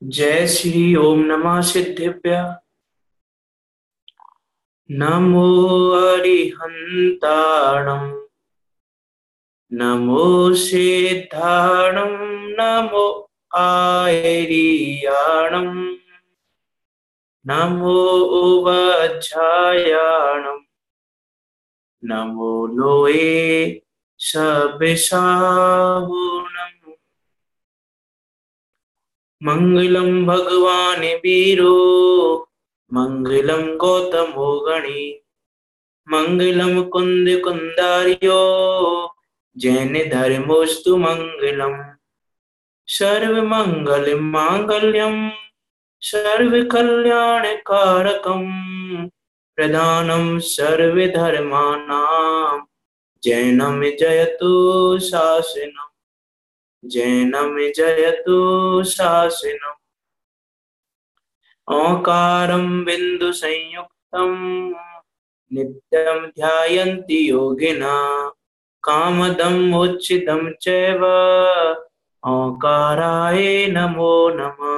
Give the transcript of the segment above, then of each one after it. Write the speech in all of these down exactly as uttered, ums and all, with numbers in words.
जय श्री ओम नमः सिद्धेभ्य। नमो अरिहंताणं नमो सिद्धाणं नमो आयरियाणं नमो वज्रायाणं नमो लोए सबिसाहुणम्। मंगलम भगवान वीरो मंगलम गौतमो गणी मंगलम कुंद कुंदार्यो जैन धर्मोस्तु मंगलम। सर्व मंगल मांगल्यम सर्व कल्याण कारकम प्रधानम सर्व धर्मानां जैनम जयतु शासनम जैनम जयतु शासनम। ओंकारं बिंदु संयुक्तं नित्यं ध्यायन्ति योगिना कामदं मोक्षिदं चैव ओंकाराय नमो नमः।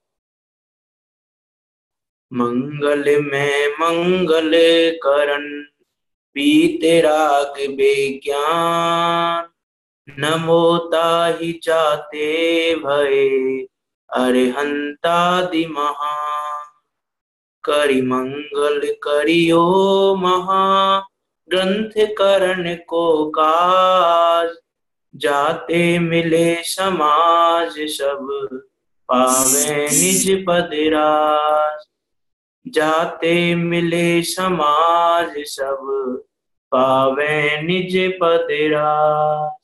मंगल में मंगल करण पीतराग विज्ञान नमो ताहि जाते भये अरिहंतादि महा। करि मंगल करियो महा ग्रंथ करण को काज जाते मिले समाज सब पावे निज पद राज। जाते मिले समाज सब पावे निज पद राज।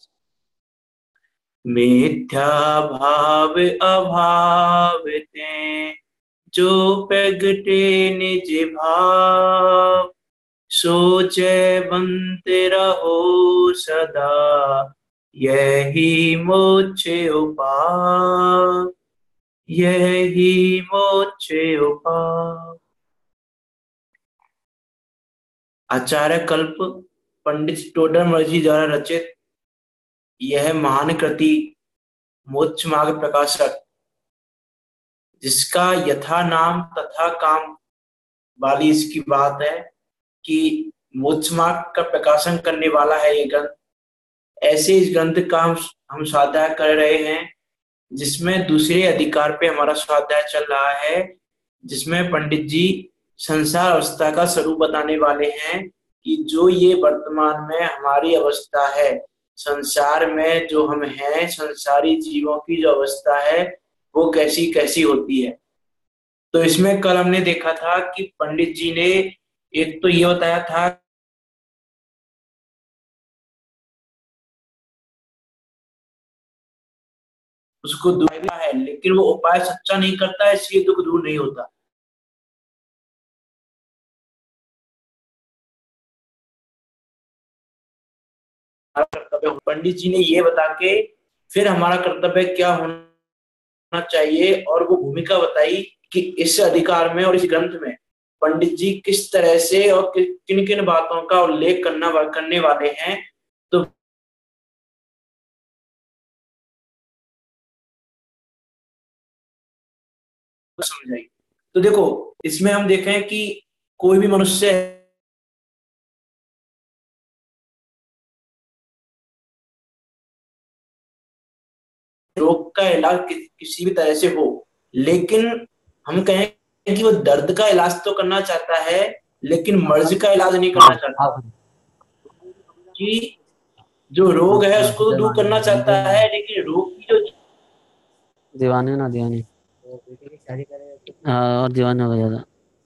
मिथ्या भाव अभाव ते जो प्रगटे निज भाव सोचे बनते रहो सदा यही मोक्ष उपाय यही मोक्ष उपाय। आचार्य कल्प पंडित टोडरमल जी द्वारा रचित यह महान कृति मोक्षमार्ग प्रकाशक, जिसका यथा नाम तथा काम वाली इसकी बात है कि मोक्षमार्ग का प्रकाशन करने वाला है ये ग्रंथ। ऐसे इस ग्रंथ का हम हम स्वाध्याय कर रहे हैं, जिसमें दूसरे अधिकार पे हमारा स्वाध्याय चल रहा है, जिसमें पंडित जी संसार अवस्था का स्वरूप बताने वाले हैं कि जो ये वर्तमान में हमारी अवस्था है, संसार में जो हम हैं, संसारी जीवों की जो अवस्था है वो कैसी कैसी होती है। तो इसमें कल हमने देखा था कि पंडित जी ने एक तो ये बताया था उसको दुख है, लेकिन वो उपाय सच्चा नहीं करता, इसलिए दुख दूर नहीं होता। कर्तव्य पंडित जी ने ये बता के फिर हमारा कर्तव्य क्या होना चाहिए और वो भूमिका बताई कि इस अधिकार में और इस ग्रंथ में पंडित जी किस तरह से और कि, किन किन बातों का उल्लेख करना करने वाले हैं। तो समझाइए। तो देखो, इसमें हम देखें कि कोई भी मनुष्य रोग का इलाज कि, किसी भी तरह से हो, लेकिन हम कहें कि वो दर्द का इलाज तो करना चाहता है लेकिन मर्ज का इलाज नहीं करना चाहता। कि जो रोग है उसको तो दूर करना चाहता है, लेकिन रोग की जो दीवाने ना दीवाने और दीवाने हो ज्यादा।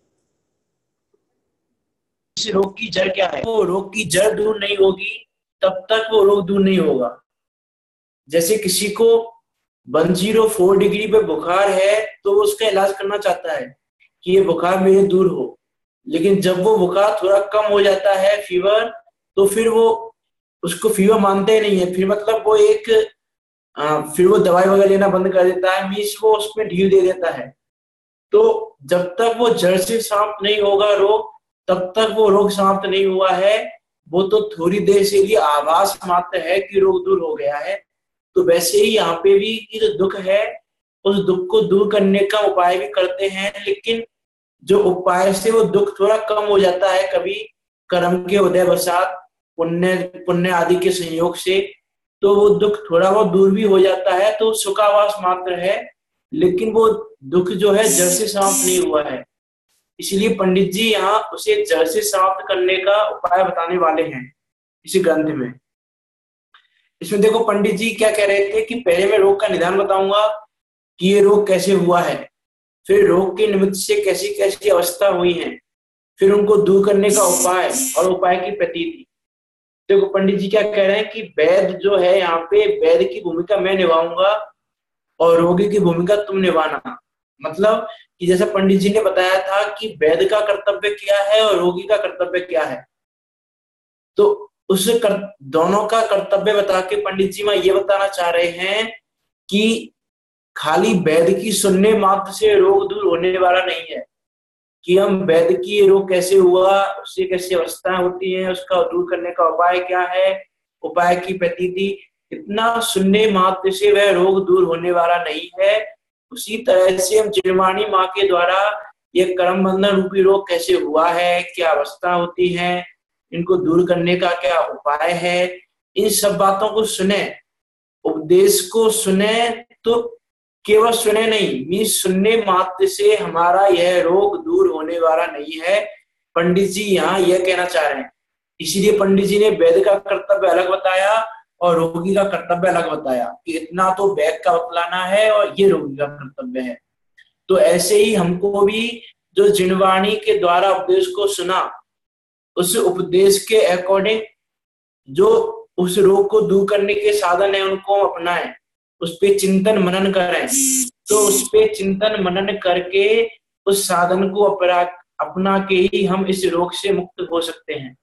इस रोग की जड़ क्या है, वो रोग की जड़ दूर नहीं होगी तब तक वो रोग दूर नहीं होगा। जैसे किसी को वन जीरो फोर डिग्री पे बुखार है तो वो उसका इलाज करना चाहता है कि ये बुखार मेरे दूर हो, लेकिन जब वो बुखार थोड़ा कम हो जाता है फीवर, तो फिर वो उसको फीवर मानते ही नहीं है, फिर मतलब वो एक आ, फिर वो दवाई वगैरह लेना बंद कर देता है, मीन्स वो उसमें ढील दे देता है। तो जब तक वो जड़ से समाप्त नहीं होगा रोग, तब तक वो रोग समाप्त नहीं हुआ है। वो तो थोड़ी देर से लिए आभास मात्र है कि रोग दूर हो गया है। तो वैसे ही यहाँ पे भी कि जो दुख है उस दुख को दूर करने का उपाय भी करते हैं, लेकिन जो उपाय से वो दुख थोड़ा कम हो जाता है, कभी कर्म के उदय वसात, पुण्य पुण्य आदि के संयोग से, तो वो दुख थोड़ा बहुत दूर भी हो जाता है, तो सुखावास मात्र है, लेकिन वो दुख जो है जड़ से समाप्त नहीं हुआ है। इसलिए पंडित जी यहाँ उसे जड़ से समाप्त करने का उपाय बताने वाले हैं इसी ग्रंथ में। इसमें देखो पंडित जी क्या कह रहे थे कि पहले मैं रोग का निदान बताऊंगा कि ये रोग कैसे हुआ है, फिर रोग के निमित्त से कैसी कैसी अवस्था हुई है, फिर उनको दूर करने का उपाय और उपाय की प्रतीति। देखो पंडित जी क्या कह रहे हैं कि वैद्य जो है, यहाँ पे वैद्य की भूमिका मैं निभाऊंगा और रोगी की भूमिका तुम निभाना। मतलब कि जैसा पंडित जी ने बताया था कि वैद्य का कर्तव्य क्या है और रोगी का कर्तव्य क्या है, तो उस कर, दोनों का कर्तव्य बता के पंडित जी मैं ये बताना चाह रहे हैं कि खाली वैद्य की सुनने मात्र से रोग दूर होने वाला नहीं है, कि हम वैद्य की ये रोग कैसे हुआ, उससे कैसी अवस्थाएं होती हैं, उसका दूर करने का उपाय क्या है, उपाय की प्रतीति, इतना सुनने मात्र से वह रोग दूर होने वाला नहीं है। उसी तरह से हम जिनवाणी माँ के द्वारा ये कर्म बंधन रूपी रोग कैसे हुआ है, क्या अवस्था होती है, इनको दूर करने का क्या उपाय है, इन सब बातों को सुने, उपदेश को सुने, तो केवल सुने नहीं, मीन सुनने मात्र से हमारा यह रोग दूर होने वाला नहीं है, पंडित जी यहाँ यह कहना चाह रहे हैं। इसीलिए पंडित जी ने वैद्य का कर्तव्य अलग बताया और रोगी का कर्तव्य अलग बताया कि इतना तो वैद्य का बतलाना है और ये रोगी का कर्तव्य है। तो ऐसे ही हमको भी जो जिनवाणी के द्वारा उपदेश को सुना, उस उपदेश के अकॉर्डिंग जो उस रोग को दूर करने के साधन है उनको अपनाएं, उस पे चिंतन मनन करें, तो उस पे चिंतन मनन करके उस साधन को अपना अपना के ही हम इस रोग से मुक्त हो सकते हैं।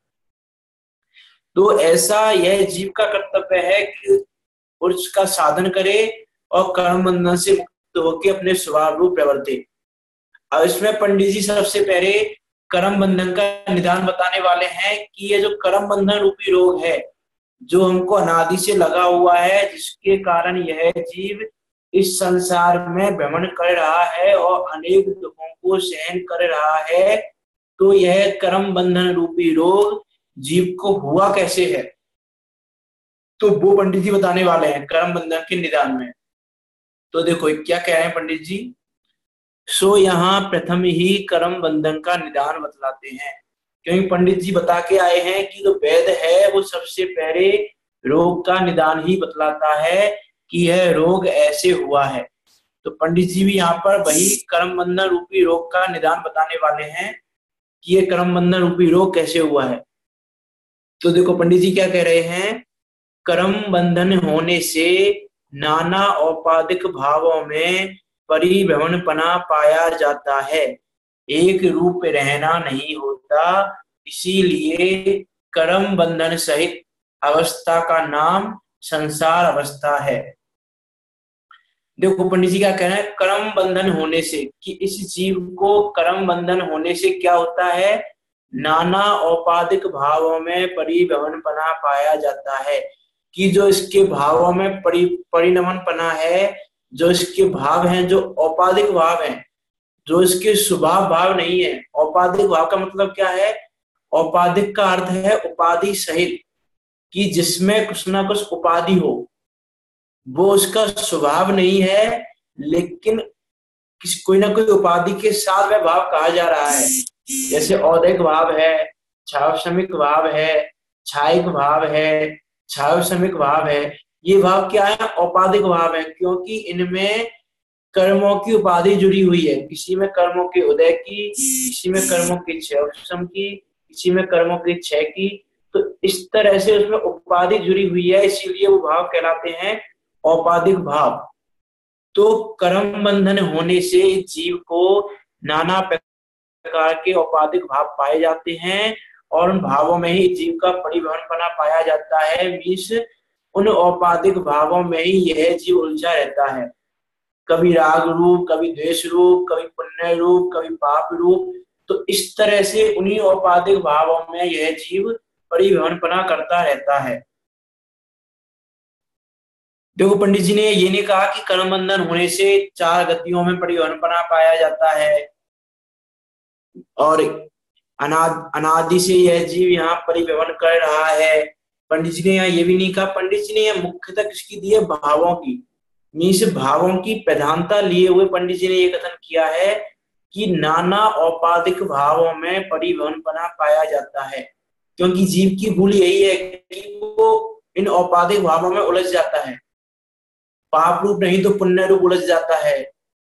तो ऐसा यह जीव का कर्तव्य है कि उसका साधन करे और कर्म बंधन से मुक्त होकर अपने स्वभाव रूप प्रवर्ते। अब इसमें पंडित जी सबसे पहले कर्म बंधन का निदान बताने वाले हैं कि ये जो कर्म बंधन रूपी रोग है, जो हमको अनादि से लगा हुआ है, जिसके कारण यह जीव इस संसार में भ्रमण कर रहा है और अनेक दुखों को सहन कर रहा है, तो यह कर्म बंधन रूपी रोग जीव को हुआ कैसे है, तो वो पंडित जी बताने वाले हैं कर्म बंधन के निदान में। तो देखो क्या कह रहे हैं पंडित जी। सो यहाँ प्रथम ही कर्म बंधन का निदान बतलाते हैं, क्योंकि पंडित जी बता के आए हैं कि जो वैद्य है वो सबसे पहले रोग का निदान ही बतलाता है कि यह रोग ऐसे हुआ है। तो पंडित जी भी यहाँ पर वही कर्म बंधन रूपी रोग का निदान बताने वाले हैं कि ये कर्म बंधन रूपी रोग कैसे हुआ है। तो देखो पंडित जी क्या कह रहे हैं, कर्म बंधन होने से नाना औपाधिक भावों में परिभ्रमणपना पाया जाता है, एक रूप रहना नहीं होता, इसीलिए कर्म बंधन सहित अवस्था का नाम संसार अवस्था है। देखो पंडित जी क्या कह रहे हैं, कर्म बंधन होने से, कि इस जीव को कर्म बंधन होने से क्या होता है, नाना औपाधिक भावों में परिभ्रमणपना पाया जाता है, कि जो इसके भावों में परि परिणमनपना है, जो इसके भाव हैं, जो औपाधिक भाव हैं, जो इसके स्वभाव भाव नहीं है। औपाधिक भाव का मतलब क्या है, औपाधिक का अर्थ है उपाधि सहित, कि जिसमें कुछ ना कुछ उपाधि हो, वो उसका स्वभाव नहीं है, लेकिन किस कोई ना कोई उपाधि के साथ वह भाव कहा जा रहा है। जैसे औदैक भाव है, छावसमिक भाव है, छायिक भाव है, छावसमिक भाव है, ये भाव क्या है, औपाधिक भाव है, क्योंकि इनमें कर्मों की उपाधि जुड़ी हुई है, किसी में कर्मों के उदय की, किसी में कर्मों के छावसम की, किसी में कर्मों के क्षय की, तो इस तरह से उसमें उपाधि जुड़ी हुई है, इसीलिए वो भाव कहलाते हैं औपाधिक भाव। तो कर्म बंधन होने से जीव को नाना प्रकार के औपाधिक भाव पाए जाते हैं और उन भावों में ही जीव का परिभ्रमणपना पाया जाता है, मीन्स उन औपाधिक भावों में ही यह जीव उलझा रहता है, कभी राग रूप, कभी द्वेष रूप, कभी पुण्य रूप, कभी पाप रूप। तो इस तरह से उन्हीं औपाधिक भावों में यह जीव परिभ्रमणपना करता रहता है। देखो पंडित जी ने ये नहीं कहा कि कर्म बंधन होने से चार गतियों में परिवर्तन पाया जाता है और अनाद अनादि से यह जीव यहाँ परिभ्रमण कर रहा है। पंडित जी ने यहाँ ये भी नहीं कहा। पंडित जी ने यह मुख्यतः किसकी दी है? भावों की। मीन्स भावों की प्रधानता लिए हुए पंडित जी ने ये कथन किया है कि नाना औपाधिक भावों में परिवहन बना पाया जाता है। क्योंकि जीव की भूल यही है कि वो इन औपाधिक भावों में उलझ जाता है। पाप रूप नहीं तो पुण्य रूप उलझ जाता है,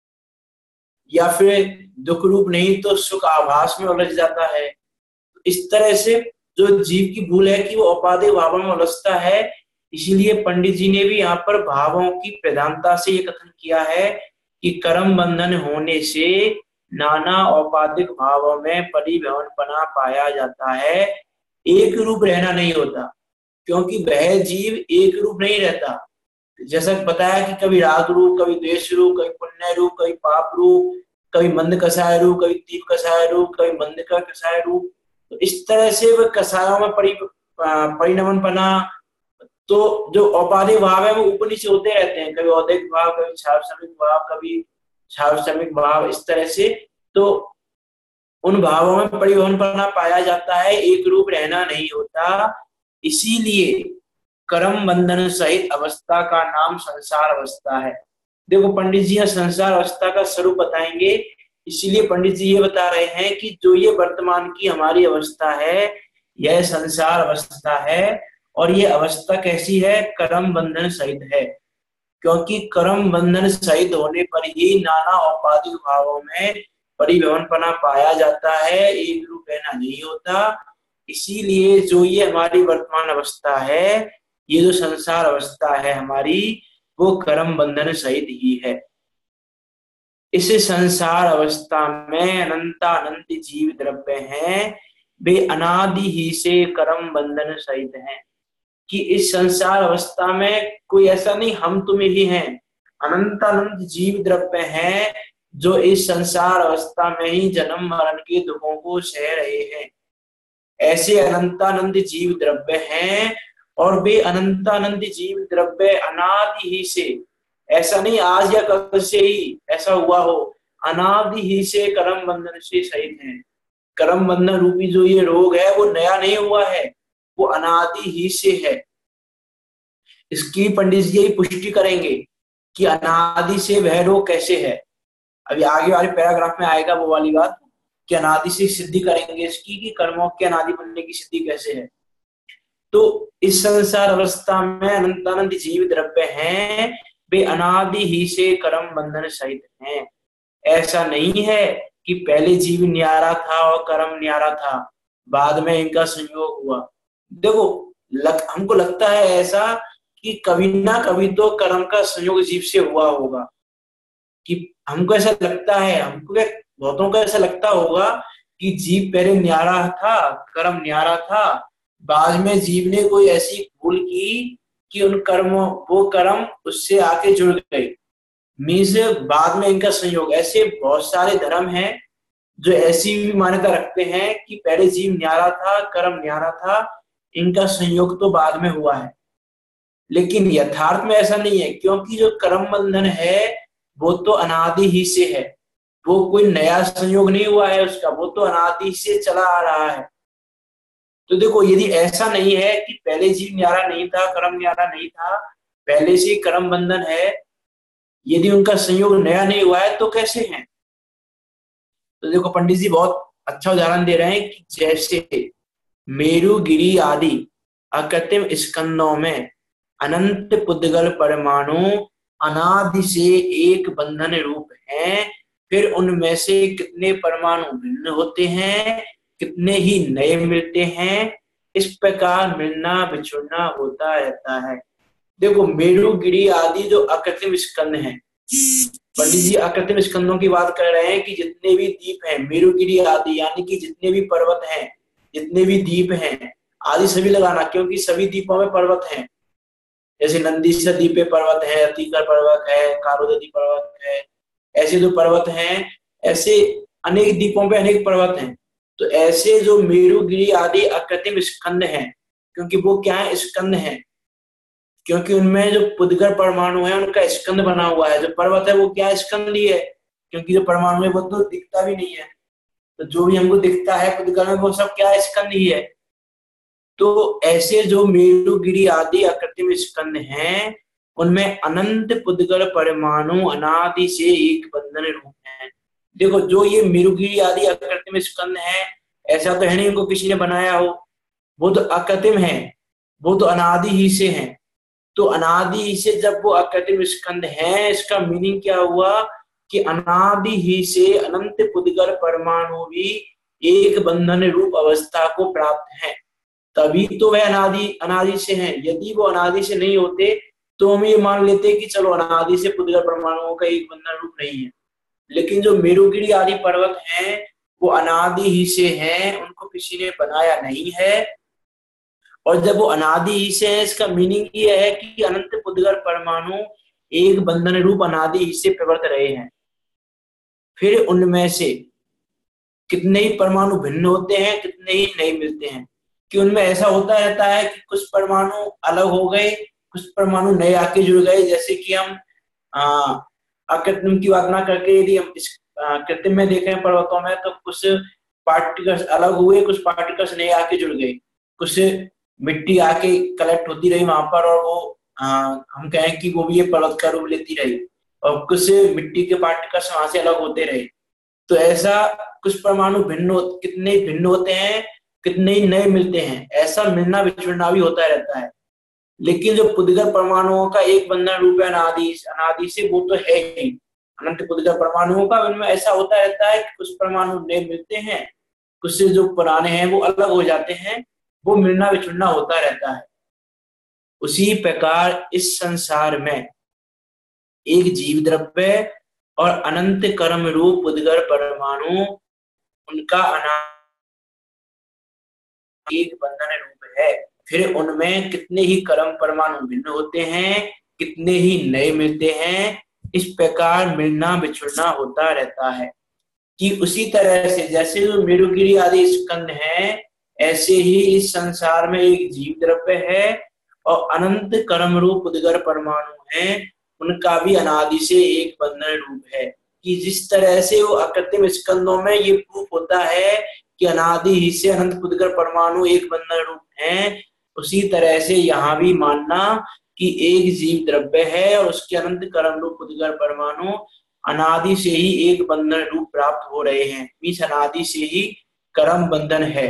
या फिर दुख रूप नहीं तो सुख आभास में उलझ जाता है। इस तरह से जो जीव की भूल है कि वो औपाधिक भावों में उलझता है। इसीलिए पंडित जी ने भी यहाँ पर भावों की प्रधानता से ये कथन किया है कि कर्म बंधन होने से नाना औपाधिक भावों में परिभ्रमण बना पाया जाता है, एक रूप रहना नहीं होता। क्योंकि वह जीव एक रूप नहीं रहता। जैसा बताया कि कभी राग रूप, कभी द्वेष रूप, कभी पुण्य रूप, कभी पाप रूप, कभी मंद कसाय रूप, कभी तीव्र कसाय रूप, कभी मंद का कसाय रूप। तो इस तरह से वह कसायों में परि परिणमन बना। तो जो औपाधिक भाव है वो ऊपर नीचे होते रहते हैं, कभी औदिक भाव, कभी छावसमिक भाव, कभी छावसमिक भाव, इस तरह से। तो उन भावों में परिवहन करना पाया जाता है, एक रूप रहना नहीं होता। इसीलिए कर्म बंधन सहित अवस्था का नाम संसार अवस्था है। देखो पंडित जी संसार अवस्था का स्वरूप बताएंगे। इसीलिए पंडित जी ये बता रहे हैं कि जो ये वर्तमान की हमारी अवस्था है यह संसार अवस्था है। और ये अवस्था कैसी है? कर्म बंधन सहित है। क्योंकि कर्म बंधन सहित होने पर ही नाना औपाधिक भावों में परिभ्रमण पना पाया जाता है, एक रूप रहना नहीं होता। इसीलिए जो ये हमारी वर्तमान अवस्था है, ये जो संसार अवस्था है हमारी, वो कर्म बंधन सहित ही है। इस संसार अवस्था में अनंतानंत जीव द्रव्य हैं, वे अनादि ही से कर्म बंधन सहित हैं। कि इस संसार अवस्था में कोई ऐसा नहीं हम तुम ही हैं, अनंतानंत जीव द्रव्य हैं जो इस संसार अवस्था में ही जन्म मरण के दुखों को सह रहे हैं। ऐसे अनंतानंद जीव द्रव्य हैं और वे अनंतानंद जीव द्रव्य अनादि ही से, ऐसा नहीं आज या कल से ही ऐसा हुआ हो, अनादि ही से कर्म बंधन से सहित है। कर्म बंधन रूपी जो ये रोग है वो नया नहीं हुआ है, वो अनादि ही से है। इसकी पंडित जी यही पुष्टि करेंगे कि अनादि से वह रोग कैसे है। अभी आगे वाले पैराग्राफ में आएगा वो वाली बात कि अनादि से सिद्धि करेंगे इसकी कि कर्मों के अनादि बनने की सिद्धि कैसे है। तो इस संसार अवस्था में अनंतानंद जीव द्रव्य हैं, वे अनादि ही से कर्म बंधन सहित हैं। ऐसा नहीं है कि पहले जीव न्यारा था और कर्म न्यारा था, बाद में इनका संयोग हुआ। देखो लग, हमको लगता है ऐसा कि कभी ना कभी तो कर्म का संयोग जीव से हुआ होगा। कि हमको ऐसा लगता है, हमको क्या बहुतों को ऐसा लगता होगा कि जीव पहले न्यारा था, कर्म न्यारा था, बाद में जीव ने कोई ऐसी भूल की कि उन कर्मों वो कर्म उससे आके जुड़ गए, मीन्स बाद में इनका संयोग। ऐसे बहुत सारे धर्म हैं जो ऐसी भी मान्यता रखते हैं कि पहले जीव न्यारा था, कर्म न्यारा था, इनका संयोग तो बाद में हुआ है। लेकिन यथार्थ में ऐसा नहीं है, क्योंकि जो कर्म बंधन है वो तो अनादि ही से है, वो कोई नया संयोग नहीं हुआ है उसका, वो तो अनादि से चला आ रहा है। तो देखो यदि ऐसा नहीं है कि पहले जीव न्यारा नहीं था, कर्म न्यारा नहीं था, पहले से ही कर्म बंधन है, यदि उनका संयोग नया नहीं हुआ है तो कैसे है? तो देखो पंडित जी बहुत अच्छा उदाहरण दे रहे हैं कि जैसे मेरु गिरी आदि अकृत्रिम स्कंदों में अनंत पुद्गल परमाणु अनादि से एक बंधन रूप हैं, फिर उनमें से कितने परमाणु भिन्न होते हैं, कितने ही नए मिलते हैं, इस प्रकार मिलना बिछुड़ना होता रहता है। देखो मेरु गिरी आदि जो अकृत्रिम स्कंद हैं, पंडित जी अकृत्रिम स्कंदों की बात कर रहे हैं कि जितने भी द्वीप हैं मेरु गिरी आदि, यानी कि जितने भी पर्वत हैं, जितने भी द्वीप हैं, आदि सभी लगाना क्योंकि सभी द्वीपों में पर्वत हैं। जैसे नंदीसर द्वीप पे पर्वत है, अतिकर पर्वत है, कारोदती पर्वत है, ऐसे जो पर्वत हैं, ऐसे अनेक द्वीपों पे अनेक पर्वत हैं। तो ऐसे जो मेरु गिरी आदि अकृत्रिम स्कंद हैं, क्योंकि वो क्या है? स्कंद हैं। क्योंकि उनमें जो पुद्गर परमाणु है उनका स्कंद बना हुआ है। जो पर्वत है वो क्या स्कंद ही है, क्योंकि जो परमाणु है वो तो दिखता भी नहीं है। तो जो भी हमको दिखता है पुद्गर में वो सब क्या स्कंद ही है। तो ऐसे जो मेरुगिरी आदि आकृति स्कंद हैं उनमें अनंत पुद्गर परमाणु अनादि से एक बंधन रूप है। देखो जो ये मेरुगिरी आदि आकृति स्कंद है, ऐसा तो है नहीं इनको किसी ने बनाया हो, वो तो अकृत्रिम है, वो तो अनादि ही से हैं। तो अनादि ही से जब वो अकृत्रिम स्कंद है, इसका मीनिंग क्या हुआ कि अनादि ही से अनंत पुद्गर परमाणु भी एक बंधन रूप अवस्था को प्राप्त है, तभी तो वह अनादि अनादि से हैं। यदि वो अनादि से नहीं होते तो हम ये मान लेते कि चलो अनादि से पुद्गर परमाणुओं का एक बंधन रूप नहीं है। लेकिन जो मेरुगिरी आदि पर्वत हैं वो अनादि ही से हैं, उनको किसी ने बनाया नहीं है। और जब वो अनादि ही से है, इसका मीनिंग ये है कि अनंत पुद्गर परमाणु एक बंधन रूप अनादि ही से प्रवर्त रहे हैं। फिर उनमें से कितने ही परमाणु भिन्न होते हैं, कितने ही नहीं मिलते हैं, कि उनमें ऐसा होता रहता है कि कुछ परमाणु अलग हो गए, कुछ परमाणु नए आके जुड़ गए। जैसे कि हम अकृत्रिम की बात ना करके यदि हम इस कृत्रिम में देखें पर्वतों में, तो कुछ पार्टिकल्स अलग हुए, कुछ पार्टिकल्स नए आके जुड़ गए, कुछ मिट्टी आके कलेक्ट होती रही वहां पर और वो आ, हम कहें कि वो भी ये पर्वत का रूप लेती रही, और कुछ मिट्टी के पार्टिकल्स वहां से अलग होते रहे। तो ऐसा कुछ परमाणु भिन्न कितने भिन्न होते हैं, कितने ही नए मिलते हैं, ऐसा मिलना विछड़ना भी होता रहता है। लेकिन जो पुद्गर परमाणुओं का एक बंधन रूप है अनादि अनादि से, वो तो है ही अनंत पुद्गर परमाणुओं का। उनमें ऐसा होता रहता है कि कुछ परमाणु नए मिलते हैं, कुछ से जो पुराने हैं वो अलग हो जाते हैं, वो मिलना विछड़ना होता रहता है। उसी प्रकार इस संसार में एक जीव द्रव्य और अनंत कर्म रूप पुद्गर परमाणु, उनका अनादि एक बंधन रूप है। फिर उनमें कितने ही कर्म परमाणु भिन्न होते हैं, कितने ही नए मिलते हैं, इस प्रकार मिलना बिछुड़ना होता रहता है। कि उसी तरह से जैसे जो मेरुगिरी आदि स्कंद हैं, ऐसे ही इस संसार में एक जीव द्रव्य है और अनंत कर्म रूप पुद्गर परमाणु हैं, उनका भी अनादि से एक बंधन रूप है। कि जिस तरह से वो अकृत्रिम स्कंदों में ये प्रूफ होता है कि अनादि ही से अनंत पुद्गर परमाणु एक बंधन रूप हैं, उसी तरह से यहाँ भी मानना कि एक जीव द्रव्य है और उसके अनंत कर्म रूप पुद्गर परमाणु अनादि से ही एक बंधन रूप प्राप्त हो रहे हैं, मीन्स अनादि से ही कर्म बंधन है।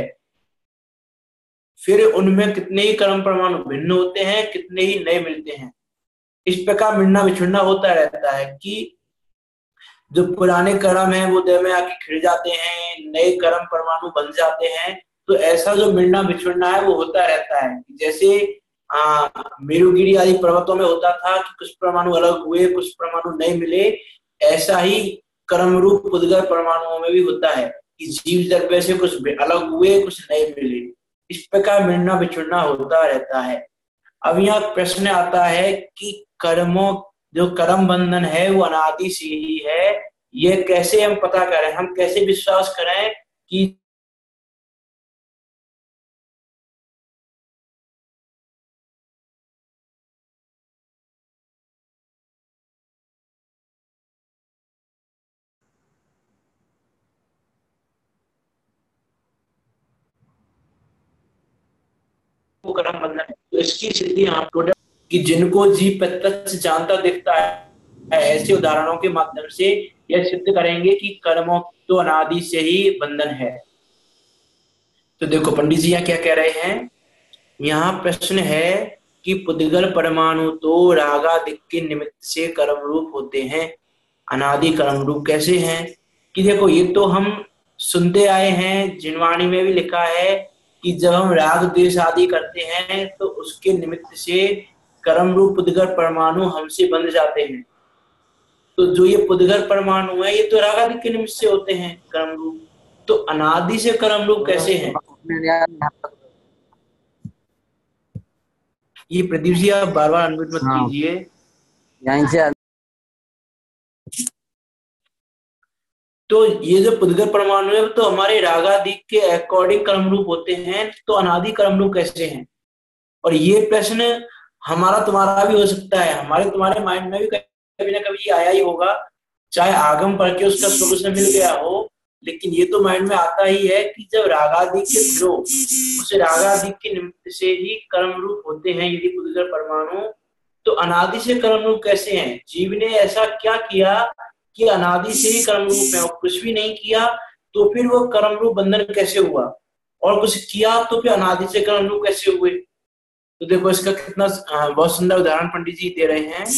फिर उनमें कितने ही कर्म परमाणु भिन्न होते हैं, कितने ही नए मिलते हैं, इस प्रकार मिलना बिछड़ना होता रहता है। कि जो पुराने कर्म है वो देह में आके खिड़ जाते हैं, नए कर्म परमाणु बन जाते हैं। तो ऐसा जो मिलना बिछड़ना है वो होता रहता है। जैसे आ, मेरुगिरी आदि पर्वतों में होता था कि कुछ परमाणु अलग हुए, कुछ परमाणु नए मिले, ऐसा ही कर्म रूप पुद्गर परमाणुओं में भी होता है कि जीव द्रव्य से कुछ अलग हुए, कुछ नए मिले, इस प्रकार मिलना बिछड़ना होता रहता है। अब यहाँ प्रश्न आता है कि कर्मों जो कर्म बंधन है वो अनादि से ही है, ये कैसे हम पता करें, हम कैसे विश्वास करें कि वो कर्म बंधन है। तो इसकी सिद्धि यहाँ कि जिनको जीव प्रत्यक्ष जानता दिखता है, ऐसे उदाहरणों के माध्यम से यह सिद्ध करेंगे कि कर्मों तो अनादि से ही बंधन है। तो देखो पंडित जी यहाँ क्या कह रहे हैं, यहाँ प्रश्न है कि पुद्गल परमाणु तो रागादिक के निमित्त से कर्म रूप होते हैं, अनादि कर्म रूप कैसे हैं? कि देखो ये तो हम सुनते आए हैं, जिनवाणी में भी लिखा है कि जब हम राग द्वेष आदि करते हैं तो उसके निमित्त से कर्म रूप पुद्गल परमाणु हमसे बंध जाते हैं। तो जो ये पुद्गल परमाणु है ये तो रागादिक के निमित्त से होते हैं कर्म रूप, तो अनादि से कर्म रूप कैसे हैं? ये प्रदीप जी आप बार बार अनम्यूट मत कीजिए। यहीं से तो ये जो पुद्गल परमाणु है तो हमारे रागादिक के अकॉर्डिंग कर्म रूप होते हैं, तो अनादि कर्म रूप कैसे हैं? और ये प्रश्न हमारा तुम्हारा भी हो सकता है, हमारे तुम्हारे माइंड में भी कभी ना कभी ये आया ही होगा, चाहे आगम पढ़ के उसका सोल्यूशन मिल गया हो, लेकिन ये तो माइंड में आता ही है कि जब रागादि के ध्रुव उस रागादि के निमित्त से ही कर्म रूप होते हैं यदि उद्गत परमाणु, तो अनादि से कर्म रूप कैसे हैं? जीव ने ऐसा क्या किया कि अनादि से ही कर्म रूप है, और कुछ भी नहीं किया तो फिर वो कर्म रूप बंधन कैसे हुआ, और कुछ किया तो फिर अनादि से कर्म रूप कैसे हुए? तो देखो इसका कितना अ, बहुत सुंदर उदाहरण पंडित जी दे रहे हैं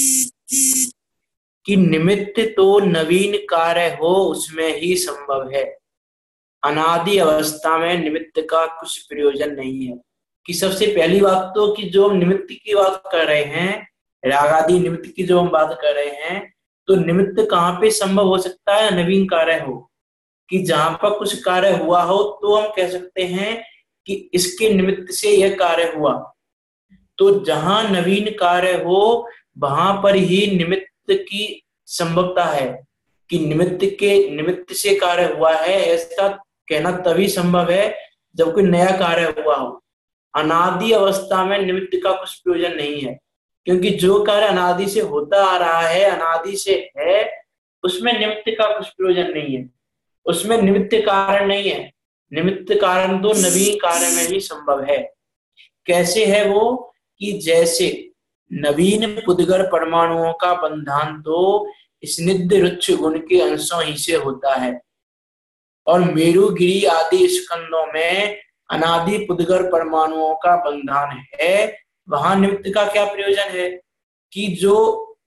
कि निमित्त तो नवीन कार्य हो उसमें ही संभव है, अनादि अवस्था में निमित्त का कुछ प्रयोजन नहीं है। कि सबसे पहली बात तो कि जो हम निमित्त की बात कर रहे हैं, रागादि निमित्त की जो हम बात कर रहे हैं, तो निमित्त कहाँ पे संभव हो सकता है? नवीन कार्य हो, कि जहां पर कुछ कार्य हुआ हो तो हम कह सकते हैं कि इसके निमित्त से यह कार्य हुआ। तो जहां नवीन कार्य हो वहां पर ही निमित्त की संभवता है, कि निमित्त के निमित्त से कार्य हुआ है ऐसा कहना तभी संभव है जब कोई नया कार्य हुआ हो। अनादि अवस्था में निमित्त का कुछ प्रयोजन नहीं है, क्योंकि जो कार्य अनादि से होता आ रहा है, अनादि से है, उसमें निमित्त का कुछ प्रयोजन नहीं है, उसमें निमित्त कारण नहीं है। निमित्त कारण तो नवीन कार्य में ही संभव है। कैसे है वो? कि जैसे नवीन पुद्गर परमाणुओं का बंधन तो स्निग्ध रुच्छ गुण के अंशों ही से होता है, और मेरुगिरी आदि स्कंदों में अनादि पुद्गर परमाणुओं का बंधन है, वहां निमित्त का क्या प्रयोजन है? कि जो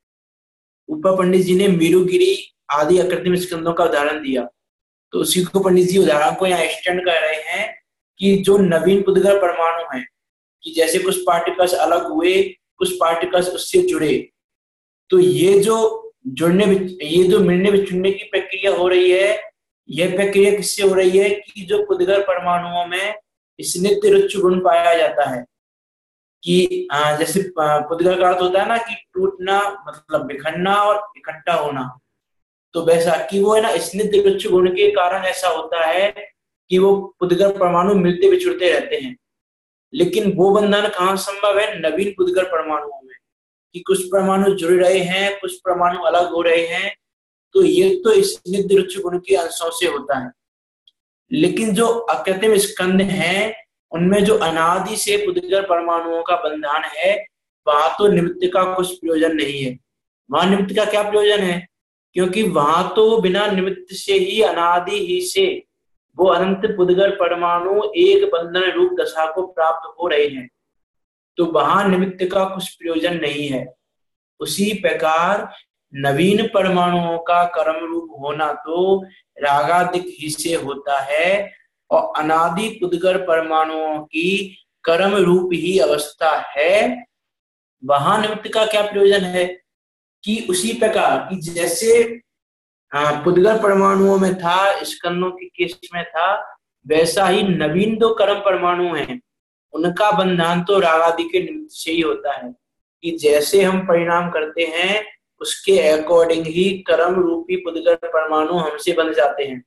ऊपर पंडित जी ने मेरुगिरी आदि अकृत्रिम स्कंदों का उदाहरण दिया, तो उसी को पंडित जी उदाहरण को यहाँ एक्सटेंड कर रहे हैं कि जो नवीन पुद्गर परमाणु है, कि जैसे कुछ पार्टिकल्स अलग हुए, कुछ पार्टिकल्स उससे जुड़े, तो ये जो जुड़ने ये जो मिलने विछुड़ने की प्रक्रिया हो रही है, यह प्रक्रिया किससे हो रही है? कि जो पुद्गर परमाणुओं में स्निग्ध रुच्छ गुण पाया जाता है, कि आ, जैसे पुद्गर का अर्थ होता है ना कि टूटना, मतलब बिखरना और इकट्ठा होना, तो वैसा कि वो है ना स्निग्ध रुच्छ गुण के कारण ऐसा होता है कि वो पुद्गर परमाणु मिलते बिछुड़ते रहते हैं। लेकिन वो बंधन कहाँ संभव है? नवीन पुद्गर परमाणुओं में, कि कुछ परमाणु जुड़ रहे हैं, कुछ परमाणु अलग हो रहे हैं, तो ये तो स्निग्ध रुच्छ गुण के अंशों से होता है। लेकिन जो अकृत्रिम स्कंद हैं, उनमें जो अनादि से पुद्गर परमाणुओं का बंधन है, वहां तो निमित्त का कुछ प्रयोजन नहीं है। वहां निमित्त का क्या प्रयोजन है? क्योंकि वहां तो बिना निमित्त से ही, अनादि ही से वो अनंत पुद्गर परमाणु एक बंधन रूप दशा को प्राप्त हो रहे हैं, तो वहां निमित्त का कुछ प्रयोजन नहीं है। उसी प्रकार नवीन परमाणुओं का कर्म रूप होना तो रागादिक ही से होता है, और अनादि पुद्गर परमाणुओं की कर्म रूप ही अवस्था है, वहां निमित्त का क्या प्रयोजन है? कि उसी प्रकार कि जैसे हाँ पुद्गर परमाणुओं में था, स्कंदों के केस में था, वैसा ही नवीन दो कर्म परमाणु हैं, उनका बंधन तो रागादि के निमित्त से ही होता है, कि जैसे हम परिणाम करते हैं उसके अकॉर्डिंग ही कर्म रूपी पुद्गर परमाणु हमसे बन जाते हैं।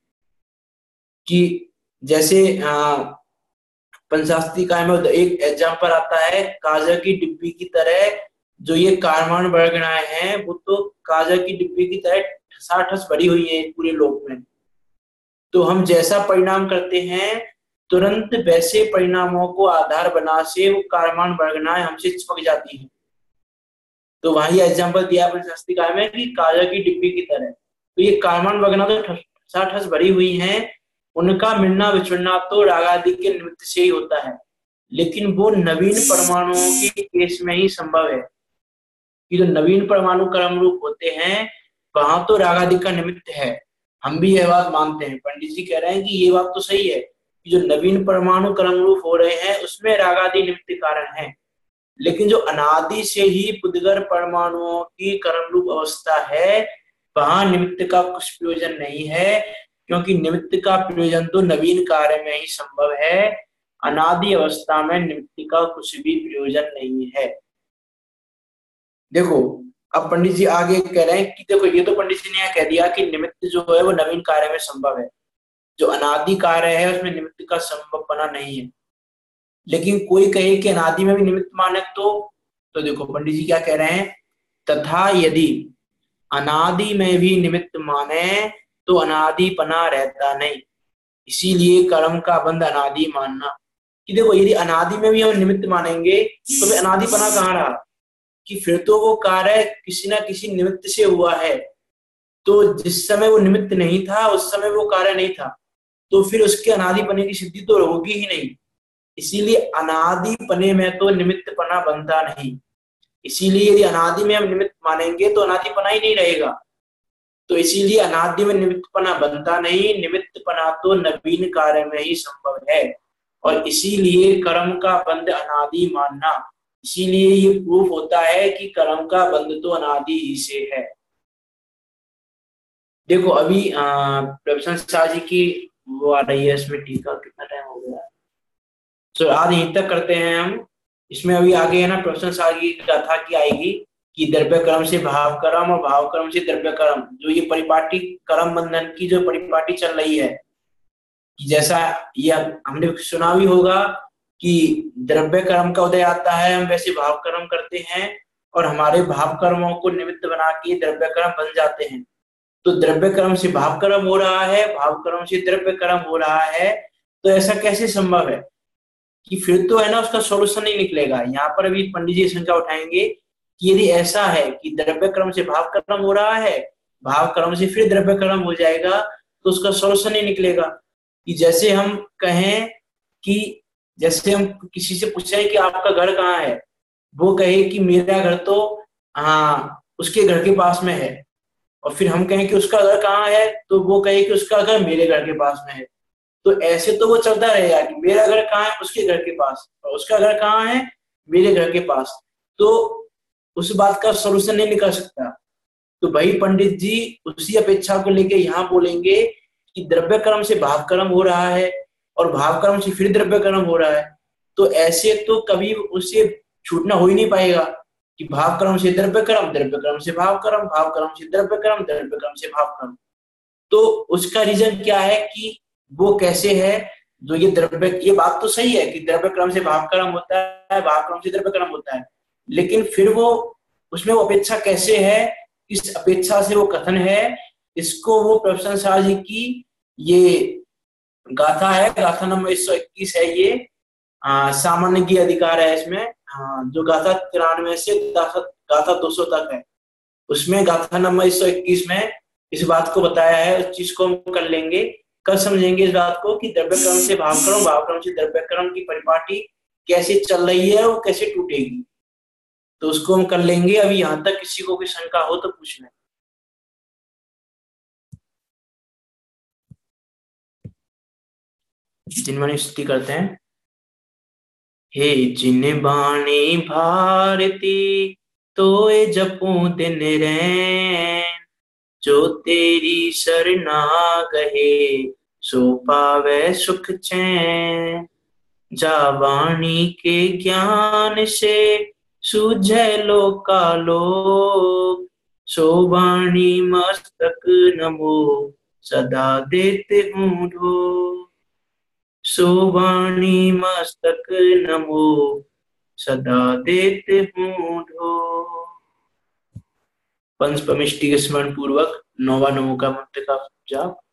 कि जैसे पंचाशती काय में एक एग्जाम्पल आता है, काजल की डिब्बी की तरह जो ये कारमान वर्गणाएं हैं, वो तो काजल की डिब्बी की तरह ठसाठस भरी हुई है पूरे लोक में। तो हम जैसा परिणाम करते हैं, तुरंत वैसे परिणामों को आधार बना से वो कारमान वर्गणाएं हमसे चिपक जाती हैं। तो वही एग्जाम्पल दिया पंचाशती काय में कि काजल की डिब्बी की तरह, तो ये कारमान वर्गना तो ठसाठस भरी हुई है, उनका मिलना विछुड़ना तो रागादि के निमित्त से ही होता है। लेकिन वो नवीन परमाणुओं के केस में ही संभव है, कि जो नवीन परमाणु कर्म रूप होते हैं वहां तो रागादि का निमित्त है। हम भी यह बात मानते हैं, पंडित जी कह रहे हैं कि ये बात तो सही है कि जो नवीन परमाणु कर्म रूप हो रहे हैं उसमें रागादि निमित्त कारण है, लेकिन जो अनादि से ही पुद्गर परमाणुओं की कर्म रूप अवस्था है, वहां निमित्त का कुछ प्रयोजन नहीं है, क्योंकि निमित्त का प्रयोजन तो नवीन कार्य में ही संभव है, अनादि अवस्था में निमित्त का कुछ भी प्रयोजन नहीं है। देखो अब पंडित जी आगे कह रहे हैं कि देखो ये तो पंडित जी ने यह कह दिया कि निमित्त जो है वो नवीन कार्य में संभव है, जो अनादि कार्य है उसमें निमित्त का संभव बना नहीं है। लेकिन कोई कहे कि अनादि में भी निमित्त मानक तो तो देखो पंडित जी क्या कह रहे हैं, तथा यदि अनादि में भी निमित्त माने तो अनादिपना रहता नहीं, इसीलिए कर्म का बंध अनादि मानना। कि देखो यदि अनादि में भी हम निमित्त मानेंगे तो फिर अनादिपना कहाँ रहा, कि फिर तो वो कार्य किसी ना किसी निमित्त से हुआ है। तो जिस समय वो निमित्त नहीं था उस समय वो कार्य नहीं था, तो फिर उसके अनादिपने की सिद्धि तो होगी ही नहीं। इसीलिए अनादिपने में तो निमित्तपना बनता नहीं। इसीलिए यदि अनादि में हम निमित्त मानेंगे तो अनादिपना ही नहीं रहेगा। तो इसीलिए अनादि में निमित्तपना बनता नहीं, निमित्तपना तो नवीन कार्य में ही संभव है। और इसीलिए कर्म का बंध अनादि मानना, इसीलिए ये प्रूफ होता है कि कर्म का बंध तो अनादि ही से है। देखो अभी प्रभुचंद शाह जी की वो आ रही है इसमें टीका, कितना टाइम हो गया, तो आज यहीं तक करते हैं हम। इसमें अभी आगे है ना प्रभुचंद शाह जी की गाथा की आएगी कि द्रव्य कर्म से भाव कर्म और भाव कर्म से द्रव्य कर्म, जो ये परिपाटी कर्म बंधन की जो परिपाटी चल रही है, कि जैसा ये हमने सुना भी होगा कि द्रव्य कर्म का उदय आता है, हम वैसे भाव कर्म करते हैं और हमारे भाव कर्मों को निमित्त बना के द्रव्य कर्म बन जाते हैं। तो द्रव्य कर्म से भाव कर्म हो रहा है, भाव कर्म से द्रव्य कर्म हो रहा है, तो ऐसा कैसे संभव है, कि फिर तो है ना उसका सोल्यूशन नहीं निकलेगा। यहाँ पर अभी पंडित जी शंका उठाएंगे कि यदि ऐसा है कि द्रव्य कर्म से भाव कर्म हो रहा है, भाव कर्म से फिर द्रव्य कर्म हो जाएगा, तो उसका सोल्यूशन नहीं निकलेगा। कि जैसे हम कहें कि जैसे हम किसी से पूछे कि आपका घर कहाँ है, वो कहे कि मेरा घर तो हाँ उसके घर के पास में है, और फिर हम कहें कि उसका घर कहाँ है, तो वो कहे कि उसका घर मेरे घर के पास में है। तो ऐसे तो वो चलता रहेगा कि मेरा घर कहाँ है, उसके घर के पास, और उसका घर कहाँ है, मेरे घर के पास। तो उस बात का सोल्यूशन नहीं निकल सकता। तो भाई पंडित जी उसी अपेक्षा को लेके यहाँ बोलेंगे कि द्रव्य कर्म से भाव कर्म हो रहा है और भाव कर्म से फिर द्रव्य कर्म हो रहा है, तो ऐसे तो कभी उससे छूटना हो ही नहीं पाएगा कि भाव कर्म से द्रव्य कर्म, द्रव्य कर्म से भाव कर्म, भाव कर्म से द्रव्य कर्म, द्रव्य कर्म से भाव कर्म। तो उसका रीजन क्या है कि वो कैसे है, जो ये द्रव्य, ये बात तो सही है कि द्रव्य क्रम से भाव कर्म होता है, भाव क्रम से द्रव्य कर्म होता है, लेकिन फिर वो उसमें वो अपेक्षा कैसे है, किस अपेक्षा से वो कथन है, इसको वो प्रभुचंद शाह जी की ये गाथा है, गाथा नंबर एक सौ इक्कीस है ये, आ, सामान्य की अधिकार है इसमें, आ, जो गाथा तिरानवे से गाथा गाथा दो सौ तक है, उसमें गाथा नंबर एक सौ इक्कीस में इस बात को बताया है। उस चीज को हम कर लेंगे, कल समझेंगे इस बात को कि द्रव्य क्रम से भाव क्रम, भाव क्रम से द्रव्य क्रम की परिपाटी कैसे चल रही है और कैसे टूटेगी, तो उसको हम कर लेंगे। अभी यहाँ तक किसी को कोई शंका हो तो पूछ लें। जिनवानी स्तुति करते हैं। हे जिनवानी भारती तोए जपू दिन रैन, जो तेरी शरणा गहे सो पावे सुख चैन, जा वाणी के ज्ञान से सूझे लोकालोक, सो वाणी मस्तक नमो सदा देते हूँ ढो, सो वाणी मस्तक नमो सदा देते हूँ ढो। पंच परमिष्टि के स्मरण पूर्वक नौवा नमो का मंत्र का जाप।